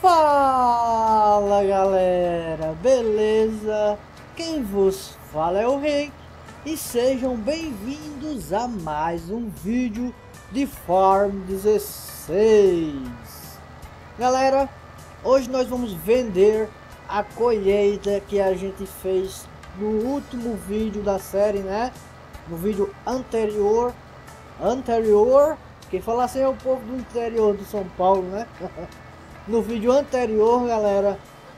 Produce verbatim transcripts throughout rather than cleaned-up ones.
Fala galera, beleza? Quem vos fala é o Rei e sejam bem-vindos a mais um vídeo de Farm dezesseis. Galera, hoje nós vamos vender a colheita que a gente fez no último vídeo da série, né? No vídeo anterior, anterior, quem fala assim é o povo do interior de São Paulo, né? No vídeo anterior, galera,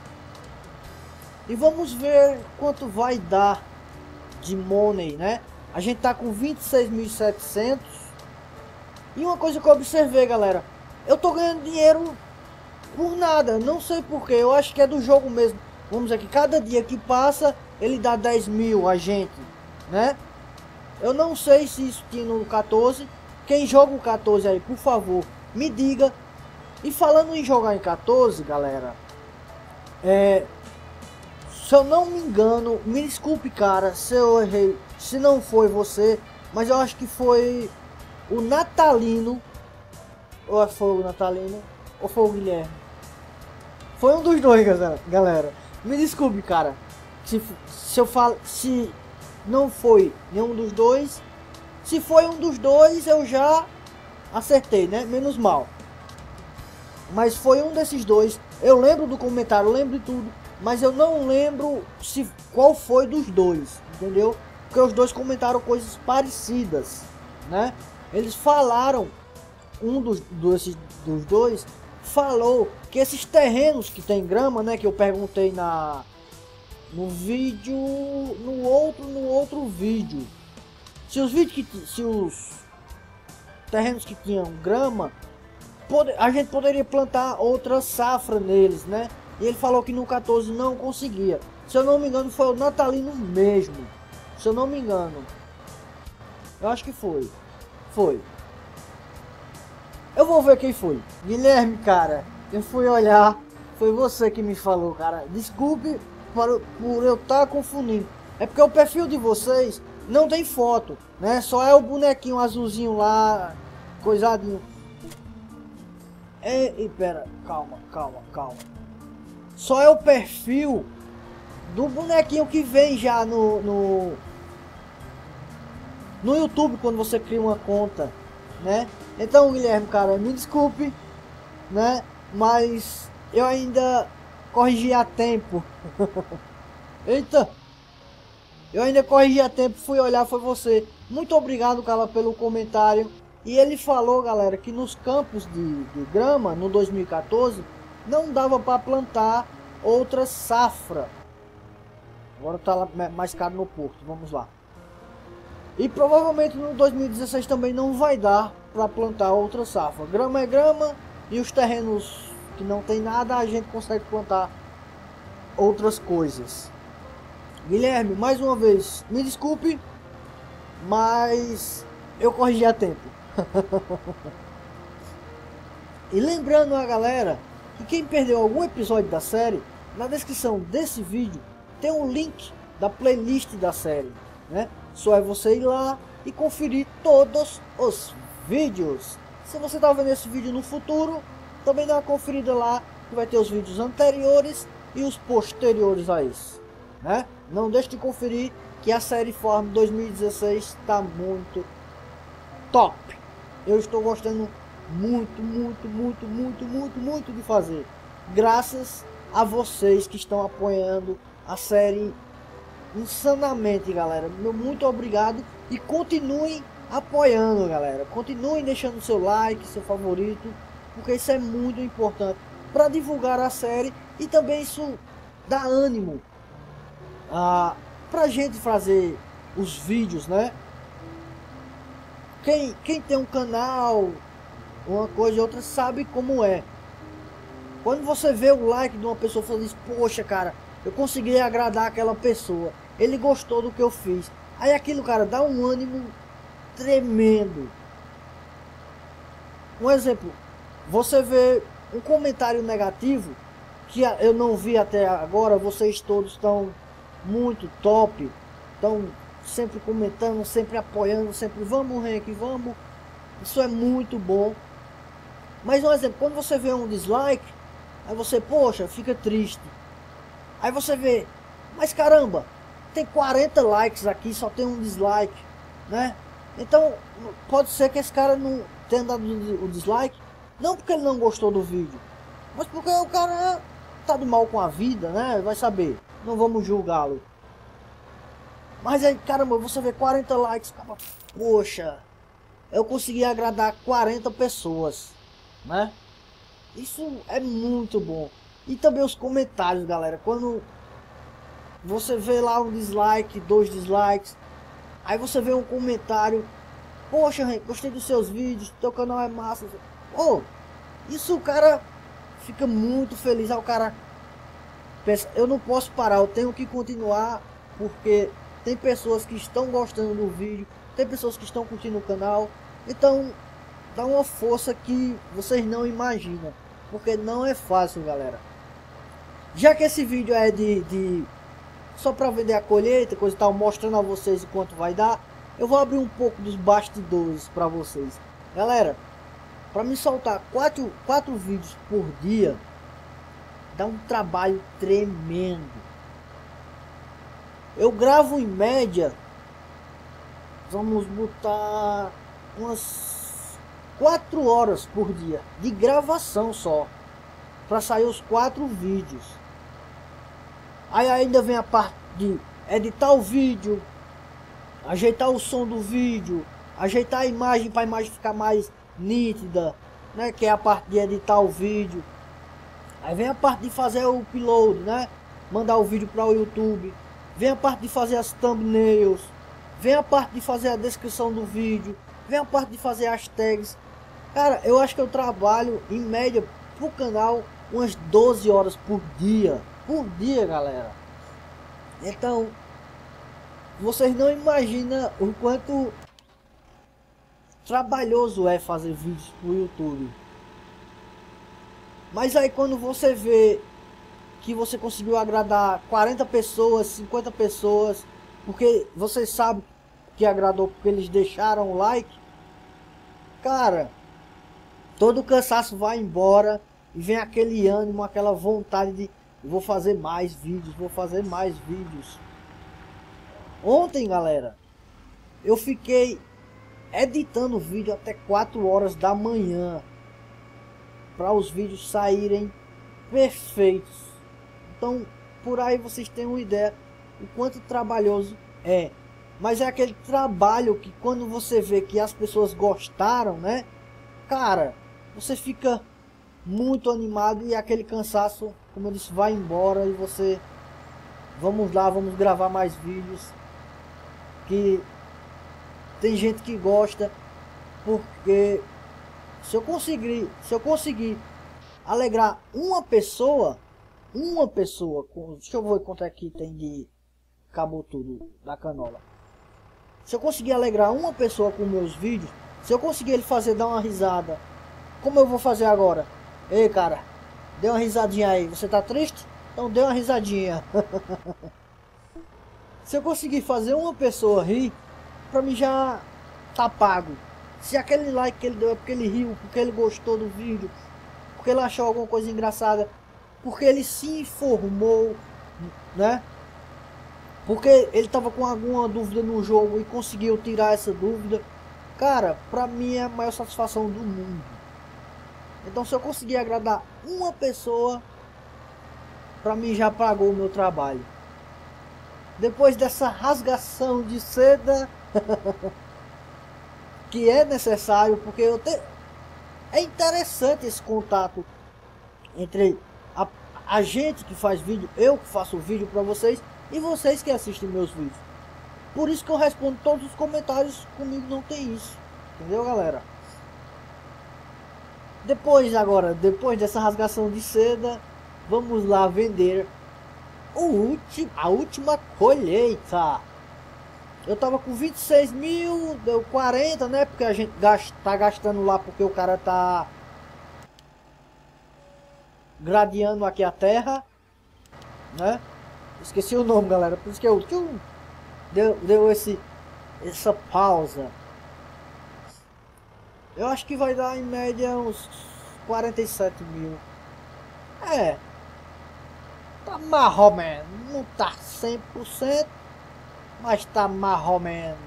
e vamos ver quanto vai dar de money, né? A gente tá com vinte e seis mil e setecentos. E uma coisa que eu observei, galera, eu tô ganhando dinheiro por nada, não sei porquê, eu acho que é do jogo mesmo. Vamos aqui, cada dia que passa ele dá dez mil a gente, né? Eu não sei se isso tinha no quatorze. Quem joga o quatorze aí, por favor, me diga. E falando em jogar em quatorze, galera, é, se eu não me engano, me desculpe, cara, se eu errei, se não foi você, mas eu acho que foi o Natalino, ou foi o Natalino, ou foi o Guilherme. Foi um dos dois, galera. Me desculpe, cara, se, se eu falo, se não foi nenhum dos dois, se foi um dos dois, eu já acertei, né? Menos mal. Mas foi um desses dois. Eu lembro do comentário, eu lembro de tudo, mas eu não lembro se qual foi dos dois, entendeu? Porque os dois comentaram coisas parecidas, né? Eles falaram, um dos, desses, dos dois falou que esses terrenos que tem grama, né? Que eu perguntei na no vídeo, no outro, no outro vídeo, se os vídeos que se os terrenos que tinham grama, a gente poderia plantar outra safra neles, né? E ele falou que no quatorze não conseguia. Se eu não me engano, foi o Natalino mesmo. Se eu não me engano, eu acho que foi. Foi. Eu vou ver quem foi. Guilherme, cara, eu fui olhar. Foi você que me falou, cara. Desculpe por, por eu estar confundindo. É porque o perfil de vocês não tem foto, né? Só é o bonequinho azulzinho lá, coisadinho. E, e pera, calma, calma, calma. Só é o perfil do bonequinho que vem já no, no no YouTube quando você cria uma conta, né? Então, Guilherme, cara, me desculpe, né? Mas eu ainda corrigi a tempo. Eita! Eu ainda corrigi a tempo, fui olhar, foi você. Muito obrigado, cara, pelo comentário. E ele falou, galera, que nos campos de, de grama, no dois mil e quatorze, não dava para plantar outra safra. Agora tá lá mais caro no porto, vamos lá. E provavelmente no dois mil e dezesseis também não vai dar para plantar outra safra. Grama é grama e os terrenos que não tem nada a gente consegue plantar outras coisas. Guilherme, mais uma vez, me desculpe, mas eu corrigi a tempo. E lembrando a galera que quem perdeu algum episódio da série, na descrição desse vídeo tem um link da playlist da série, né? Só é você ir lá e conferir todos os vídeos. Se você tá vendo esse vídeo no futuro, também dá uma conferida lá, que vai ter os vídeos anteriores e os posteriores a isso, né? Não deixe de conferir que a série Farm dois mil e dezesseis está muito top. Eu estou gostando muito, muito, muito, muito, muito, muito de fazer. Graças a vocês que estão apoiando a série insanamente, galera. Meu muito obrigado e continuem apoiando, galera. Continuem deixando seu like, seu favorito, porque isso é muito importante para divulgar a série e também isso dá ânimo ah, pra gente fazer os vídeos, né? Quem, quem tem um canal, uma coisa e outra, sabe como é. Quando você vê o like de uma pessoa, você diz, poxa, cara, eu consegui agradar aquela pessoa. Ele gostou do que eu fiz. Aí aquilo, cara, dá um ânimo tremendo. Um exemplo, você vê um comentário negativo, que eu não vi até agora, vocês todos estão muito top, estão sempre comentando, sempre apoiando, sempre vamos, Henrique, vamos. Isso é muito bom. Mas um exemplo, quando você vê um dislike, Aí você, poxa, fica triste. Aí você vê, mas caramba, tem quarenta likes aqui, só tem um dislike, né? Então, pode ser que esse cara não tenha dado o dislike, não porque ele não gostou do vídeo, mas porque o cara tá de mal com a vida, né? Vai saber, não vamos julgá-lo. Mas aí, caramba, você vê quarenta likes, cara, poxa, eu consegui agradar quarenta pessoas, né? Isso é muito bom. E também os comentários, galera. Quando você vê lá um dislike, dois dislikes, aí você vê um comentário, poxa, Henrique, gostei dos seus vídeos, teu canal é massa. Oh, isso o cara fica muito feliz. Aí o cara pensa, eu não posso parar, eu tenho que continuar, porque tem pessoas que estão gostando do vídeo, tem pessoas que estão curtindo o canal. Então dá uma força que vocês não imaginam, porque não é fácil, galera. Já que esse vídeo é de, de só para vender a colheita, coisa e tal, mostrando a vocês o quanto vai dar, eu vou abrir um pouco dos bastidores para vocês. Galera, para me soltar quatro, quatro vídeos por dia, dá um trabalho tremendo. Eu gravo em média, vamos botar umas quatro horas por dia de gravação só, para sair os quatro vídeos. Aí ainda vem a parte de editar o vídeo, ajeitar o som do vídeo, ajeitar a imagem para a imagem ficar mais nítida, né, que é a parte de editar o vídeo. Aí vem a parte de fazer o upload, né, mandar o vídeo para o YouTube. Vem a parte de fazer as thumbnails, vem a parte de fazer a descrição do vídeo, vem a parte de fazer as tags. Cara, eu acho que eu trabalho em média pro canal umas doze horas por dia. Por dia, galera. Então, vocês não imaginam o quanto trabalhoso é fazer vídeos pro YouTube. Mas aí quando você vê que você conseguiu agradar quarenta pessoas, cinquenta pessoas, porque você sabe que agradou porque eles deixaram o like, cara, todo o cansaço vai embora e vem aquele ânimo, aquela vontade de vou fazer mais vídeos, vou fazer mais vídeos. Ontem, galera, eu fiquei editando vídeo até quatro horas da manhã para os vídeos saírem perfeitos. Então, por aí vocês têm uma ideia o quanto trabalhoso é. Mas é aquele trabalho que quando você vê que as pessoas gostaram, né? Cara, você fica muito animado e aquele cansaço, como eu disse, vai embora e você... Vamos lá, vamos gravar mais vídeos. Que tem gente que gosta, porque se eu conseguir, se eu conseguir alegrar uma pessoa, uma pessoa, com, deixa eu ver quanto é que tem de acabou tudo da canola. Se eu conseguir alegrar uma pessoa com meus vídeos, se eu conseguir ele fazer dar uma risada, como eu vou fazer agora? Ei, cara, dê uma risadinha aí. Você tá triste? Então dê uma risadinha. Se eu conseguir fazer uma pessoa rir, pra mim já tá pago. Se aquele like que ele deu é porque ele riu, porque ele gostou do vídeo, porque ele achou alguma coisa engraçada, porque ele se informou, né? Porque ele tava com alguma dúvida no jogo e conseguiu tirar essa dúvida. Cara, pra mim é a maior satisfação do mundo. Então se eu conseguir agradar uma pessoa, pra mim já pagou o meu trabalho. Depois dessa rasgação de seda que é necessário, porque eu te... é interessante esse contato entre a, a gente que faz vídeo, eu que faço vídeo para vocês e vocês que assistem meus vídeos. Por isso que eu respondo todos os comentários, comigo não tem isso, entendeu, galera? Depois agora, depois dessa rasgação de seda, vamos lá vender o último, a última colheita. Eu tava com vinte e seis mil, deu quarenta, né? Porque a gente gasta, tá gastando lá porque o cara tá gradeando aqui a terra, né? Esqueci o nome, galera, por isso que eu tchum, deu, deu esse, essa pausa. Eu acho que vai dar em média uns quarenta e sete mil. É, tá marromeno, não tá cem por cento, mas tá marromeno.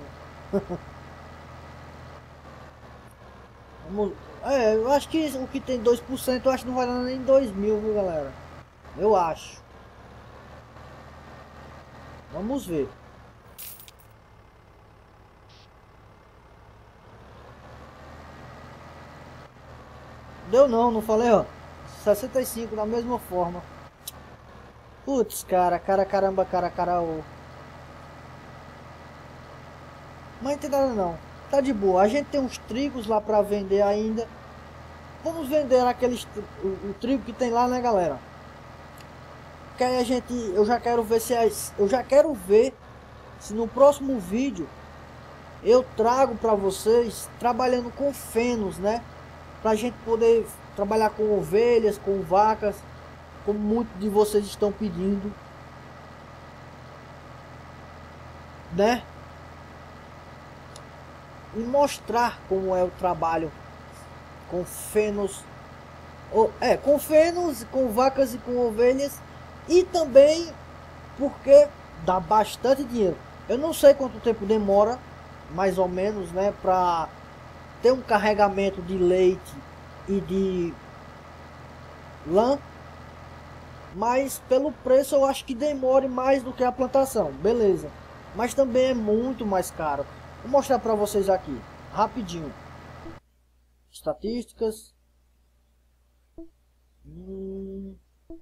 Vamos, é, eu acho que o que tem dois por cento, eu acho que não vai dar nem dois mil, viu, galera? Eu acho. Vamos ver. Deu não, não falei, ó. sessenta e cinco da mesma forma. Putz, cara, cara, caramba, cara, cara, ô. Mas não tem nada não. Tá de boa. A gente tem uns trigos lá pra vender ainda. Vamos vender aqueles, o, o trigo que tem lá, né, galera? Que aí a gente, eu já quero ver se as, eu já quero ver se no próximo vídeo eu trago pra vocês trabalhando com fenos, né? Pra gente poder trabalhar com ovelhas, com vacas, como muitos de vocês estão pedindo, né? E mostrar como é o trabalho com fenos, ou, é, com fenos, com vacas e com ovelhas, e também porque dá bastante dinheiro. Eu não sei quanto tempo demora, mais ou menos, né, para ter um carregamento de leite e de lã, mas pelo preço eu acho que demore mais do que a plantação, beleza, mas também é muito mais caro. Vou mostrar para vocês aqui rapidinho. Estatísticas. Hum.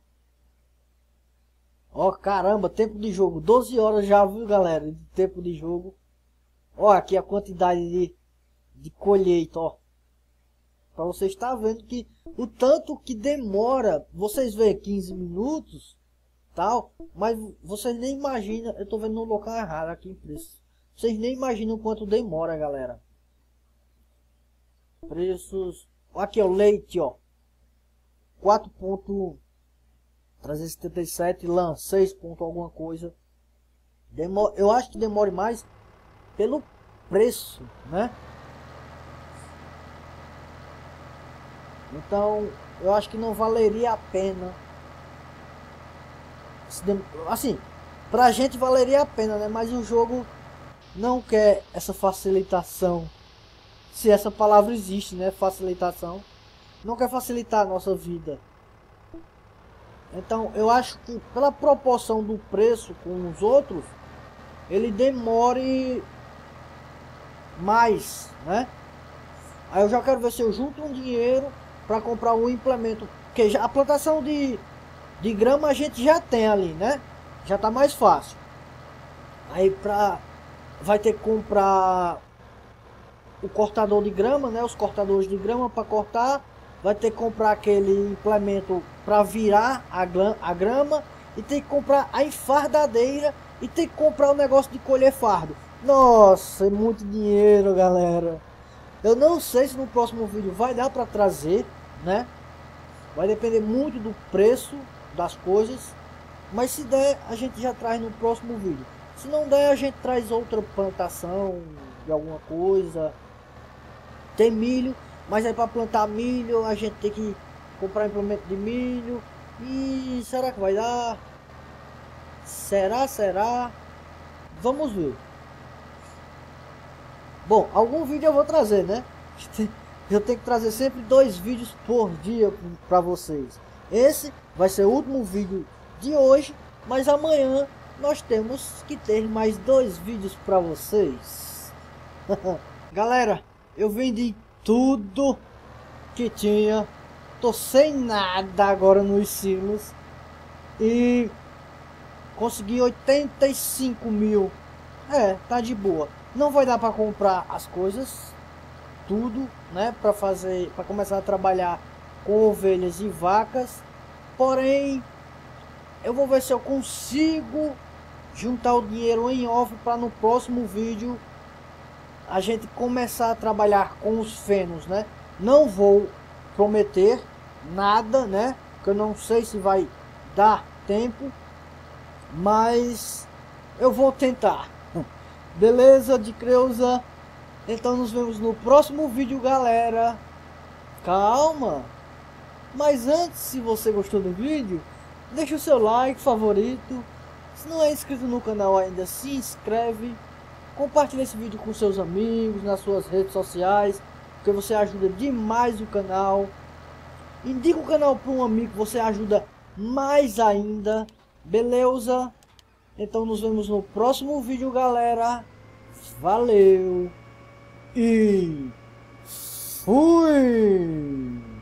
Ó, caramba, tempo de jogo, doze horas já, viu, galera, de tempo de jogo. Ó, aqui a quantidade de, de colheita, ó. Para vocês estar vendo que o tanto que demora, vocês veem quinze minutos, tal, mas vocês nem imaginam, eu tô vendo no local errado aqui em preço. Vocês nem imaginam quanto demora, galera. Preços, aqui ó, leite, ó, quatro ponto trezentos e setenta e sete, lã seis ponto alguma coisa. Demora, eu acho que demore mais pelo preço, né? Então eu acho que não valeria a pena, assim, pra gente valeria a pena, né? Mas o jogo não quer essa facilitação, se essa palavra existe, né? Facilitação, não quer facilitar a nossa vida. Então eu acho que pela proporção do preço com os outros, ele demore mais, né? Aí eu já quero ver se eu junto um dinheiro para comprar um implemento, porque já a plantação de, de grama a gente já tem ali, né? Já tá mais fácil. Aí pra vai ter que comprar o cortador de grama, né? Os cortadores de grama para cortar. Vai ter que comprar aquele implemento para virar a, a grama. E tem que comprar a enfardadeira. E tem que comprar o negócio de colher fardo. Nossa, é muito dinheiro, galera. Eu não sei se no próximo vídeo vai dar para trazer, né? Vai depender muito do preço das coisas. Mas se der, a gente já traz no próximo vídeo. Se não der, a gente traz outra plantação de alguma coisa. Tem milho, mas aí para plantar milho a gente tem que comprar implemento de milho. E será que vai dar? Será, será? Vamos ver. Bom, algum vídeo eu vou trazer, né? Eu tenho que trazer sempre dois vídeos por dia para vocês. Esse vai ser o último vídeo de hoje, mas amanhã nós temos que ter mais dois vídeos para vocês. Galera, eu vendi tudo que tinha, tô sem nada agora nos silos e consegui oitenta e cinco mil. É, tá de boa. Não vai dar para comprar as coisas tudo, né, para fazer, para começar a trabalhar com ovelhas e vacas. Porém, eu vou ver se eu consigo juntar o dinheiro em off para no próximo vídeo a gente começar a trabalhar com os fenos, né? Não vou prometer nada, né? Porque eu não sei se vai dar tempo, mas eu vou tentar. Beleza, de Creuza? Então nos vemos no próximo vídeo, galera. Calma. Mas antes, se você gostou do vídeo, deixa o seu like, favorito. Se não é inscrito no canal ainda, se inscreve. Compartilhe esse vídeo com seus amigos, nas suas redes sociais, porque você ajuda demais o canal. Indica o canal para um amigo, você ajuda mais ainda. Beleza? Então nos vemos no próximo vídeo, galera. Valeu! E fui!